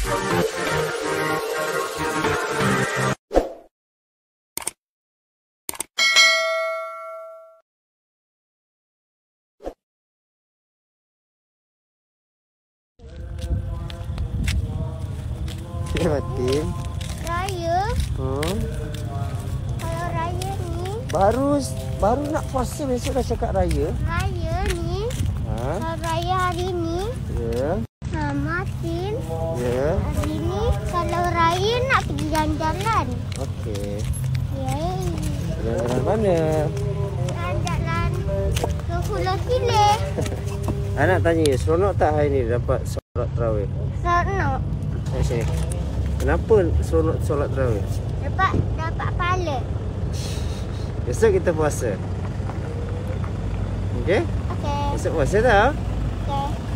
Ya, Fatin. Raya. Kalau raya ni. Baru nak puasa besok dah cakap raya. Raya ni. Kalau raya hari ni. Ya. Martin. Ya. Hari ni kalau raya nak pergi jalan-jalan. Okey. Yay. Jalan-jalan mana? Jalan-jalan ke Pulau Kileh. Anak tanya, seronok tak hari ni dapat solat tarawih? Seronok. Sini. Kenapa seronok solat tarawih? Dapat pahala. Besok kita puasa. Okey? Okey. Besok puasa tak? Okey.